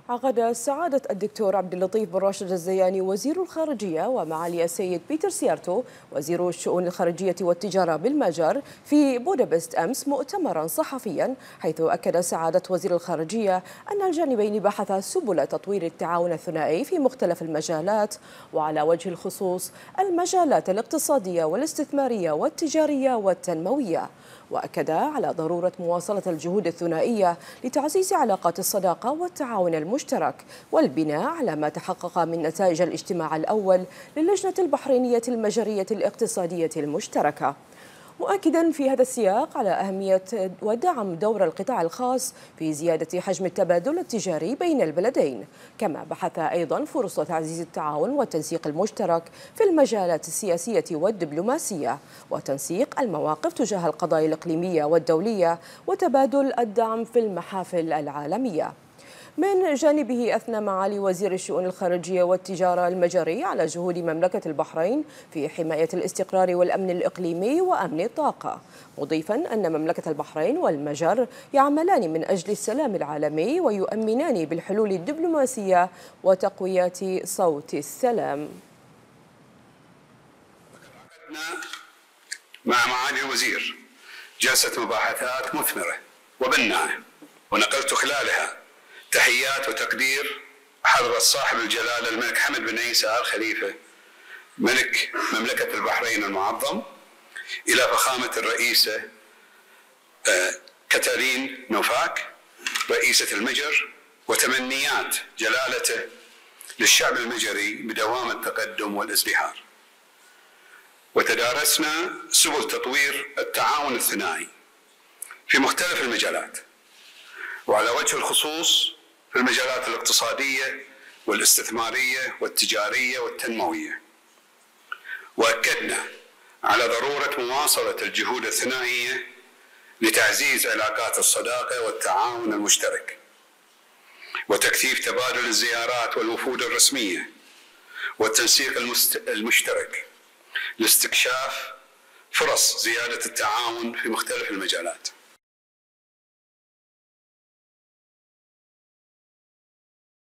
عقد سعادة الدكتور عبد اللطيف بن راشد الزياني وزير الخارجية ومعالي السيد بيتر سيارتو وزير الشؤون الخارجية والتجارة بالمجر في بودابست أمس مؤتمرا صحفيا، حيث أكد سعادة وزير الخارجية أن الجانبين بحثا سبل تطوير التعاون الثنائي في مختلف المجالات، وعلى وجه الخصوص المجالات الاقتصادية والاستثمارية والتجارية والتنموية. وأكد على ضرورة مواصلة الجهود الثنائية لتعزيز علاقات الصداقة والتعاون المشترك والبناء على ما تحقق من نتائج الاجتماع الأول للجنة البحرينية المجرية الاقتصادية المشتركة، مؤكدا في هذا السياق على أهمية ودعم دور القطاع الخاص في زيادة حجم التبادل التجاري بين البلدين، كما بحث أيضا فرص تعزيز التعاون والتنسيق المشترك في المجالات السياسية والدبلوماسية وتنسيق المواقف تجاه القضايا الإقليمية والدولية وتبادل الدعم في المحافل العالمية. من جانبه أثنى معالي وزير الشؤون الخارجية والتجارة المجري على جهود مملكة البحرين في حماية الاستقرار والأمن الإقليمي وأمن الطاقة، مضيفا أن مملكة البحرين والمجر يعملان من أجل السلام العالمي ويؤمنان بالحلول الدبلوماسية وتقوية صوت السلام. مع معالي الوزير جلسة مباحثات مثمرة وبناءة، ونقلت خلالها تحيات وتقدير حضرة صاحب الجلالة الملك حمد بن عيسى آل خليفة ملك مملكة البحرين المعظم إلى فخامة الرئيسة كاتالين نوفاك رئيسة المجر، وتمنيات جلالته للشعب المجري بدوام التقدم والازدهار. وتدارسنا سبل تطوير التعاون الثنائي في مختلف المجالات، وعلى وجه الخصوص في المجالات الاقتصادية والاستثمارية والتجارية والتنموية. وأكدنا على ضرورة مواصلة الجهود الثنائية لتعزيز علاقات الصداقة والتعاون المشترك، وتكثيف تبادل الزيارات والوفود الرسمية والتنسيق المشترك لاستكشاف فرص زيادة التعاون في مختلف المجالات.